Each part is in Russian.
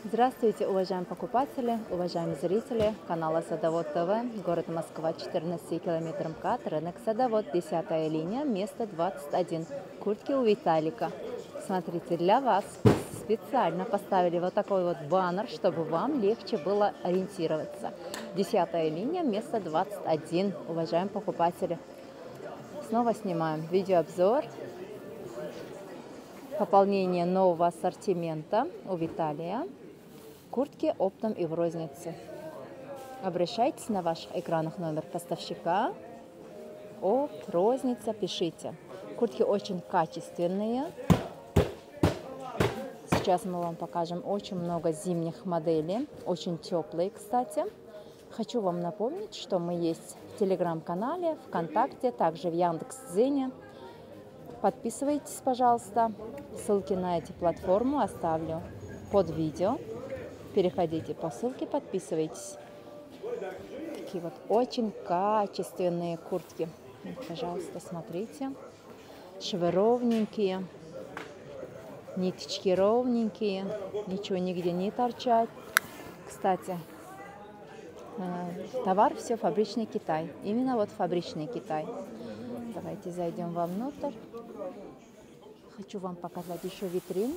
Здравствуйте, уважаемые покупатели, уважаемые зрители канала Садовод ТВ, город Москва, 14 километров МКАД, рынок Садовод, 10-я линия, место 21, куртки у Виталика. Смотрите, для вас специально поставили вот такой вот баннер, чтобы вам легче было ориентироваться. 10-я линия, место 21, уважаемые покупатели. Снова снимаем видеообзор. Пополнение нового ассортимента у Виталия. Куртки оптом и в рознице. Обращайтесь на ваших экранах номер поставщика. Опт, розница, пишите. Куртки очень качественные. Сейчас мы вам покажем очень много зимних моделей. Очень теплые, кстати. Хочу вам напомнить, что мы есть в телеграм-канале, ВКонтакте, также в Яндекс.Дзене. Подписывайтесь, пожалуйста. Ссылки на эти платформы оставлю под видео. Переходите по ссылке, подписывайтесь. Такие вот очень качественные куртки. Пожалуйста, смотрите. Швы ровненькие, ниточки ровненькие, ничего нигде не торчат. Кстати, товар все фабричный Китай. Именно вот фабричный Китай. Давайте зайдем вовнутрь. Хочу вам показать еще витрину.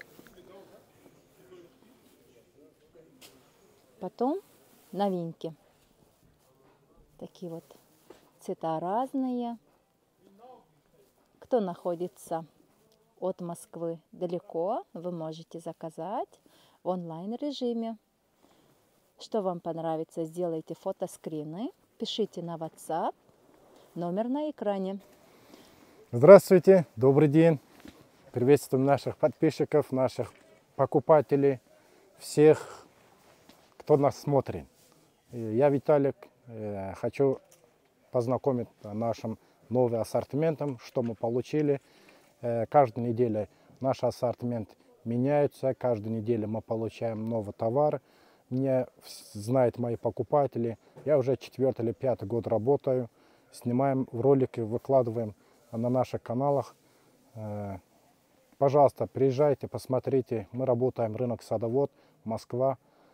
Потом новинки. Такие вот цвета разные. Кто находится от Москвы далеко, вы можете заказать в онлайн-режиме. Что вам понравится, сделайте фотоскрины, пишите на WhatsApp, номер на экране. Здравствуйте, добрый день. Приветствуем наших подписчиков, наших покупателей, всех, кто нас смотрит. Я Виталик, хочу познакомить нашим новым ассортиментом, что мы получили. Каждую неделю наш ассортимент меняется, каждую неделю мы получаем новый товар. Меня знают мои покупатели. Я уже 4-й или 5-й год работаю. Снимаем ролики, выкладываем на наших каналах. Пожалуйста, приезжайте, посмотрите. Мы работаем рынок Садовод, Москва.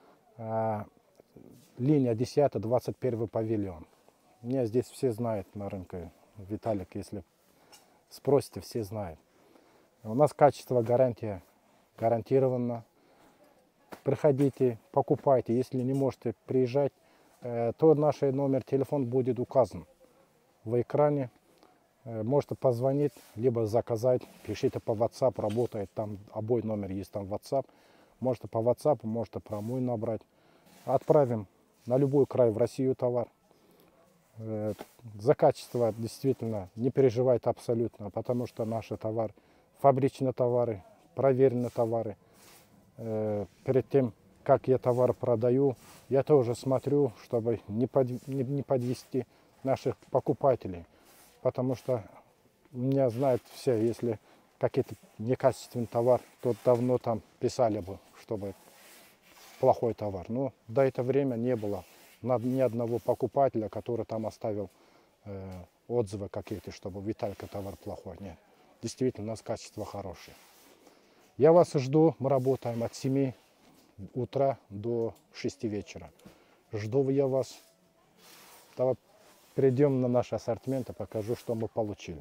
Линия 10, 21 павильон. Меня здесь все знают на рынке. Виталик, если спросите, все знают. У нас качество, гарантия гарантировано. Приходите, покупайте. Если не можете приезжать, то наш номер телефона будет указан в экране. Можете позвонить, либо заказать. Пишите по WhatsApp, работает там, обои номер есть там WhatsApp. Можете по WhatsApp, можете про мой набрать. Отправим на любой край в Россию товар. За качество действительно не переживайте абсолютно, потому что наши товары, фабричные товары, проверенные товары. Перед тем, как я товар продаю, я тоже смотрю, чтобы не подвести наших покупателей. Потому что меня знают все, если какой-то некачественный товар, то давно там писали бы, чтобы плохой товар. Но до этого времени не было ни одного покупателя, который там оставил отзывы какие-то, чтобы Виталька товар плохой. Нет, действительно, у нас качество хорошее. Я вас жду, мы работаем от 7 утра до 6 вечера. Жду я вас. Давай перейдем на наш ассортимент и покажу, что мы получили.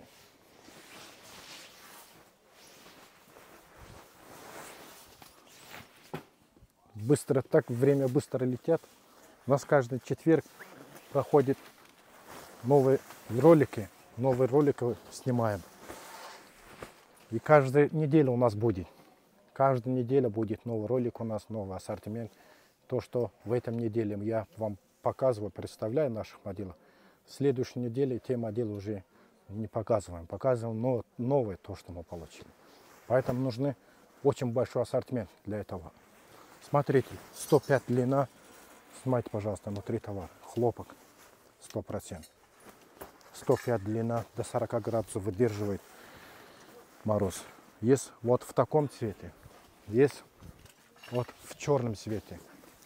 Быстро, так время быстро летят. У нас каждый четверг проходит новые ролики снимаем. И каждую неделю у нас будет. Каждую неделю будет новый ролик у нас, новый ассортимент. То, что в этом неделе я вам показываю, представляю наших моделей. В следующей неделе те модели уже не показываем. Показываем новое, то, что мы получили. Поэтому нужны очень большой ассортимент для этого. Смотрите, 105 длина. Снимайте, пожалуйста, внутри товар. Хлопок 100%. 105 длина, до 40 градусов выдерживает мороз. Есть вот в таком цвете. Есть вот в черном цвете.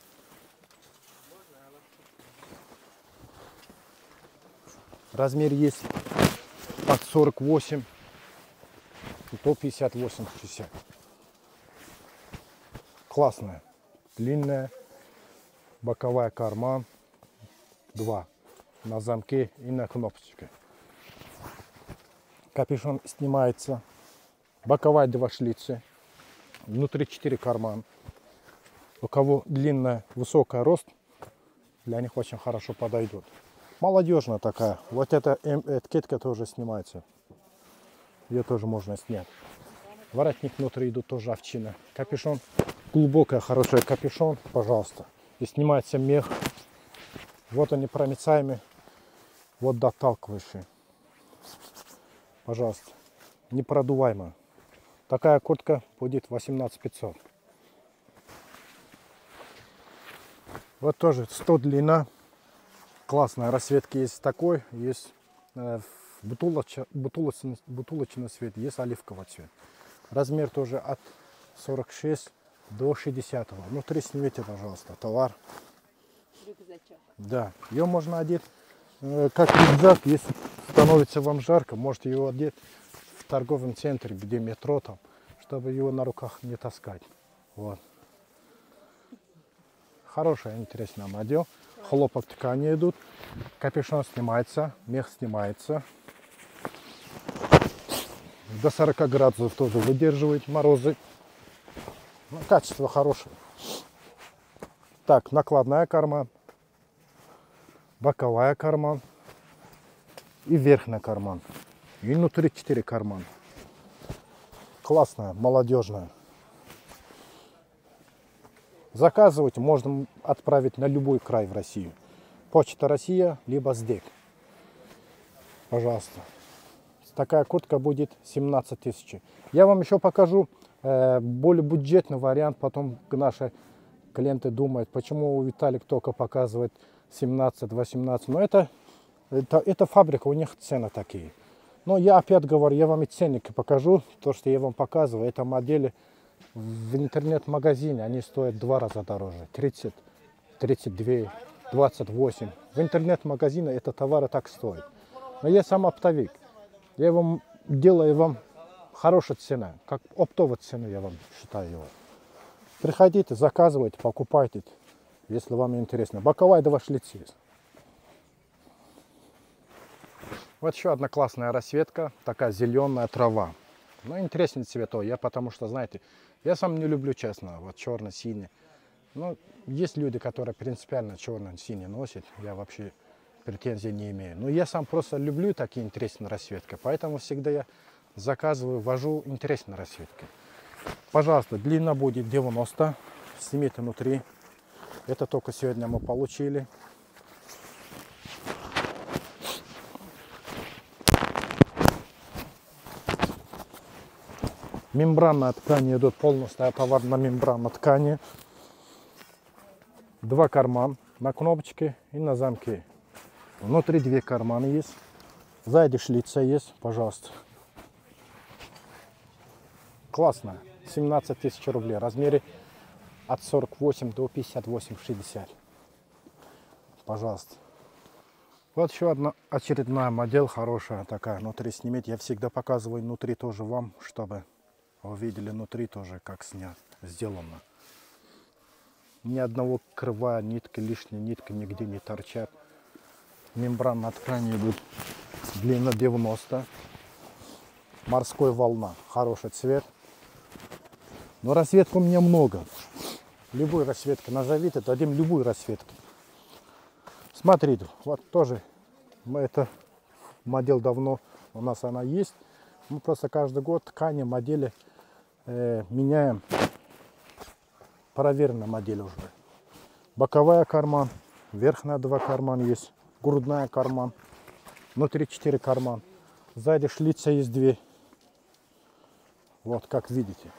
Размер есть от 48 до 58-60. Классная. длинная, боковая карман, 2 на замке и на кнопочке. Капюшон снимается, боковая 2 шлицы, внутри 4 кармана. У кого длинная, высокая рост, для них очень хорошо подойдет. Молодежная такая. Вот эта этикетка тоже снимается. Ее тоже можно снять. Воротник внутри идут тоже овчина. Капюшон. Глубокая, хорошая капюшон, пожалуйста. И снимается мех. Вот они проницаемые. Вот доталкивающие. Пожалуйста. Непродуваемая. Такая куртка будет 18 500. Вот тоже 100 длина. Классная расцветка есть такой. Есть бутылочный цвет. Есть оливковый цвет. Размер тоже от 46 до 60. Внутри снимите, пожалуйста, товар. Рюкзачок. Да, ее можно одеть как рюкзак. Если становится вам жарко, можете его одеть в торговом центре, где метро там, чтобы его на руках не таскать. Вот. Хорошая, интересная модель. Хлопок ткани идут. Капюшон снимается, мех снимается. До 40 градусов тоже выдерживает морозы. Ну, качество хорошее. Так, накладная карман, боковая карман и верхний карман. И внутри 4 кармана. Классная, молодежная. Заказывать можно отправить на любой край в Россию. Почта Россия, либо СДЭК. Пожалуйста. Такая куртка будет 17 тысяч. Я вам еще покажу более бюджетный вариант. Потом наши клиенты думают, почему Виталик только показывает 17-18. Но это фабрика, у них цены такие. Но я опять говорю, я вам и ценники покажу. То, что я вам показываю, это модели в интернет-магазине. Они стоят в 2 раза дороже. 30, 32, 28. В интернет-магазине это товары так стоят. Но я сам оптовик. Я вам делаю вам хорошая цена, как оптовая цена я вам считаю его. Приходите, заказывайте, покупайте, если вам интересно. Боковая 2 шлицы. Вот еще одна классная расцветка, такая зеленая трава. Ну, интересный цветок, потому что, знаете, я сам не люблю, честно, вот черно-синий. Но есть люди, которые принципиально черно-синий носят, я вообще претензий не имею. Но я сам просто люблю такие интересные расцветки, поэтому всегда я заказываю, ввожу интересные расцветки. Пожалуйста, длина будет 90, снимите внутри. Это только сегодня мы получили. Мембранная ткань идет полностью, товар на мембранной ткани. 2 кармана на кнопочке и на замке. Внутри 2 кармана есть. Сзади шлица есть, пожалуйста. Классно. 17 тысяч рублей. Размере от 48 до 58-60. Пожалуйста. Вот еще одна очередная модель хорошая такая. Внутри снимите. Я всегда показываю внутри тоже вам, чтобы вы видели внутри тоже, как сделано. Ни одного крыва, нитки, лишней нитки нигде не торчат. Мембранная ткань идут. Длина 90. Морской волна. Хороший цвет. Но расцветок у меня много. Любую расцветку назовите, дадим любую расцветку. Смотрите, вот тоже мы это модель давно у нас она есть. Мы просто каждый год ткани, модели меняем. Проверенная модель уже. Боковая карман, верхняя 2 кармана есть, грудная карман, внутри 4 кармана. Сзади шлица есть 2. Вот, как видите.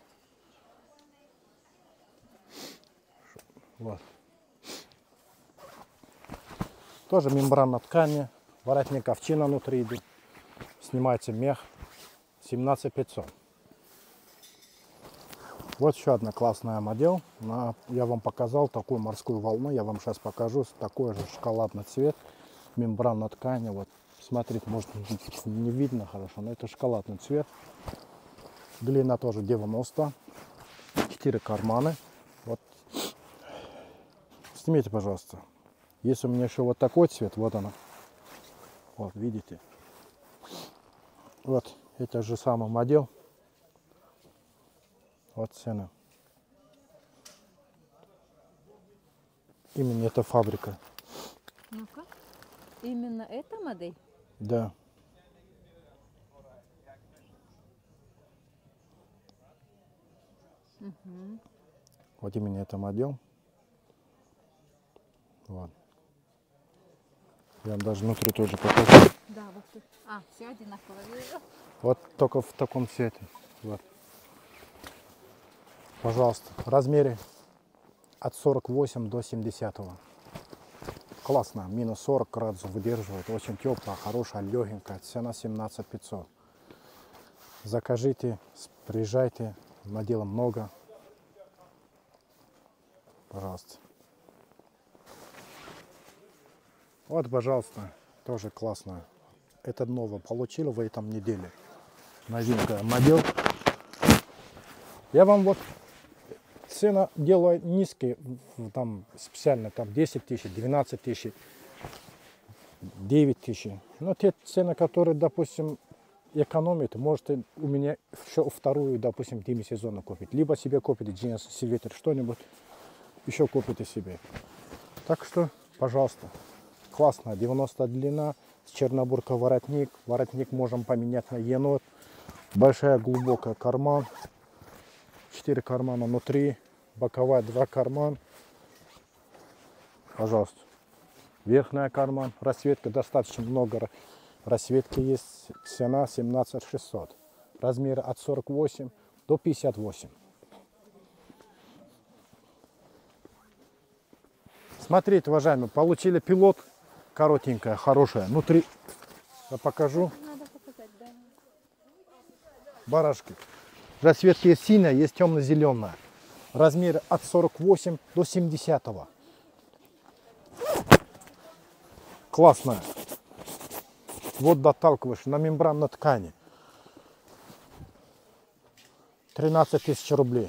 Вот. Тоже мембрана ткани, воротник овчина внутри идет. Снимается мех. 17 500. Вот еще одна классная модель. Я вам показал такую морскую волну. Я вам сейчас покажу. Такой же шоколадный цвет. Мембрана ткани. Вот, смотрите, может не видно хорошо, но это шоколадный цвет. Длина тоже 90. 4 кармана. Вот Снимите, пожалуйста. Есть у меня еще вот такой цвет, вот она. Вот, видите? Вот, это же самый модел. Вот цена. Именно эта фабрика. Ну-ка. Именно эта модель? Да. Угу. Вот именно это модел. Вот. Я вам даже внутри тоже покажу. Да, вот тут. А, все одинаково. Вот только в таком цвете. Вот. Пожалуйста, в размере от 48 до 70. Классно, минус 40 градусов выдерживает, очень теплая, хорошая, легенькая, цена 17 500. Закажите, приезжайте, надела много. Пожалуйста. Вот, пожалуйста, тоже классно. Это новое получил в этом неделе. Новинка модел. Я вам вот цена делаю низкие, там специально там 10 тысяч, 12 тысяч, 9 тысяч. Но те цены, которые, допустим, экономят, можете у меня еще вторую, допустим, демисезонную купить. Либо себе купите джинсы, свитер, что-нибудь, еще купите себе. Так что, пожалуйста, классно. 90 длина, с чернобурка воротник. Воротник можем поменять на енот. Большая глубокая карман. 4 кармана внутри. Боковая 2 кармана. Пожалуйста. Верхняя карман. Расцветка достаточно много. Расцветки есть. Цена 17 600. Размеры от 48 до 58. Смотрите, уважаемые, получили пилот. Коротенькая, хорошая. Внутри я покажу. Надо показать, да. Барашки. Расцветки есть синяя, есть темно-зеленая. Размеры от 48 до 70. Классная. Вот доталкиваешь на мембранной ткани. 13 тысяч рублей.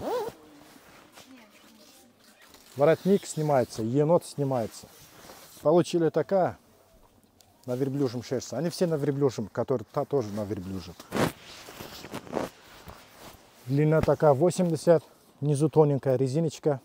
Воротник снимается, енот снимается. Получили такая на верблюжьем шерсти. Они все на верблюжьем, который тоже на верблюжьем. Длина такая 80, внизу тоненькая резиночка.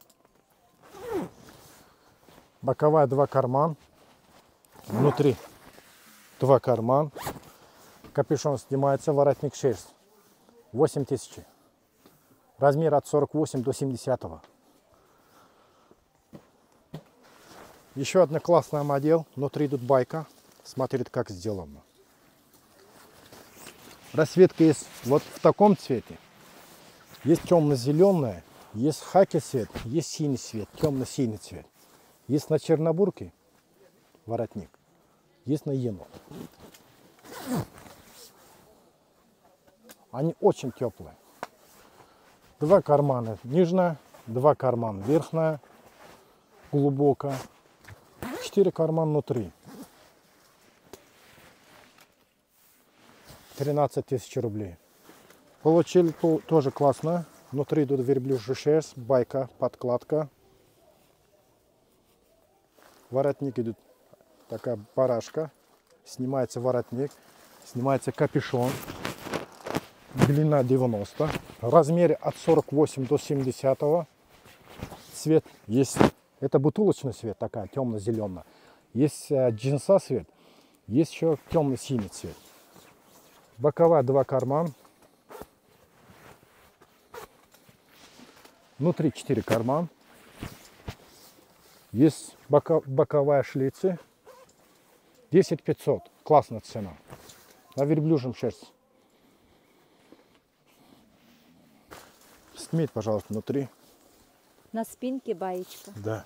Боковая 2 карман. Внутри 2 карман. Капюшон снимается, воротник шерсть. 8 тысяч. Размер от 48 до 70. Еще одна классная модель. Внутри идут байка. Смотрите, как сделано. Расцветка есть вот в таком цвете. Есть темно-зеленая, есть хаки цвет, есть синий цвет, темно-синий цвет. Есть на чернобурке воротник, есть на енот. Они очень теплые. 2 кармана нижняя, 2 кармана верхняя, глубокая. 4 кармана внутри. 13 тысяч рублей. Получили тоже классно. Внутри идут верблюжья шерсть, байка, подкладка. Воротник идет такая барашка. Снимается воротник, снимается капюшон. Длина 90. Размеры от 48 до 70. Цвет есть. Это бутылочный цвет, такая темно-зеленая. Есть джинса цвет, есть еще темно-синий цвет. Боковая 2 кармана. Внутри 4 кармана. Есть боковая шлицы. 10 500. Классная цена. На верблюжьем шерсти. Снимите, пожалуйста, внутри. На спинке баечка. Да.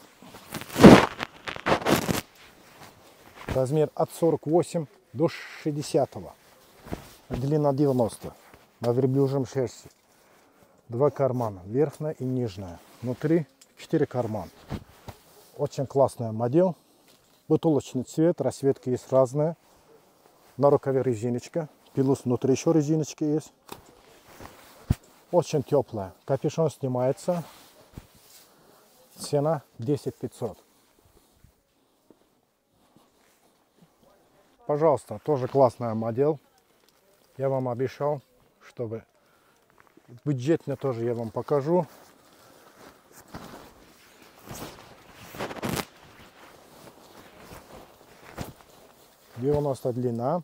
Размер от 48 до 60. Длина 90. На верблюжьем шерсти. 2 кармана. Верхняя и нижняя. Внутри 4 кармана. Очень классная модель. Бутылочный цвет. Расцветки есть разные. На рукаве резиночка. Плюс внутри еще резиночки есть. Очень теплая. Капюшон снимается. Цена 10 500. Пожалуйста, тоже классная модель. Я вам обещал, чтобы бюджетно тоже я вам покажу. «90 длина,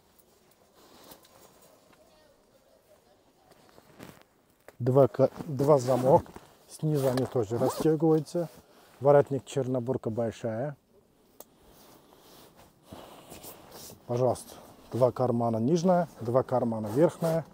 два замок, снизу они тоже расстегиваются, воротник чернобурка большая. Пожалуйста, 2 кармана нижняя, 2 кармана верхняя.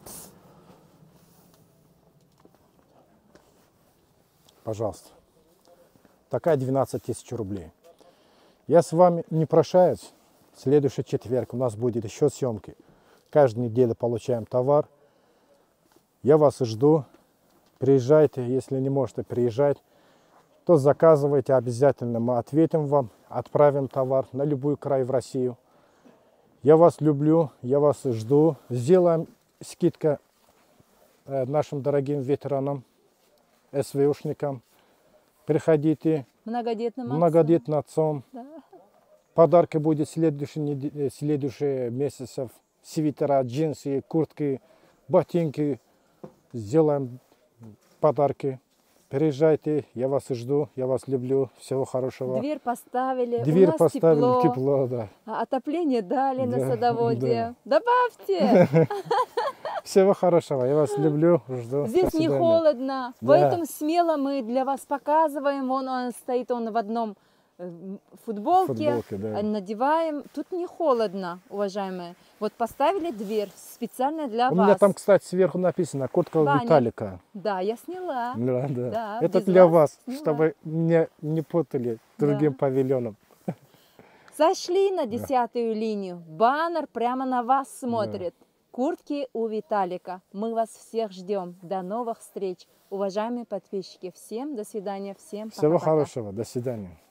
Пожалуйста. Такая 12 тысяч рублей. Я с вами не прощаюсь. В следующий четверг у нас будет еще съемки. Каждую неделю получаем товар. Я вас жду. Приезжайте, если не можете приезжать, то заказывайте обязательно. Мы ответим вам, отправим товар на любой край в Россию. Я вас люблю, я вас жду. Сделаем скидку нашим дорогим ветеранам, СВОшникам. Приходите. Многодетным отцом. Да. Подарки будет следующие месяцев. Свитера, джинсы, куртки, ботинки. Сделаем подарки. Приезжайте, я вас жду, я вас люблю. Всего хорошего. Дверь поставили, Дверь у нас поставили, тепло, да. Отопление дали на садоводе. Да. Добавьте! Всего хорошего, я вас люблю, жду. Здесь не холодно, да. Поэтому смело мы для вас показываем. Он стоит в одном футболке, да. Надеваем. Тут не холодно, уважаемые. Вот поставили дверь специально для вас. У меня там, кстати, сверху написано «Куртка Виталика». Да, я сняла. Да. Это для вас, сняла. Чтобы меня не путали другим павильоном. Зашли на 10-ю линию. Баннер прямо на вас смотрит. Да. Куртки у Виталика. Мы вас всех ждем. До новых встреч. Уважаемые подписчики, всем до свидания. Всем пока-пока. Всего хорошего. До свидания.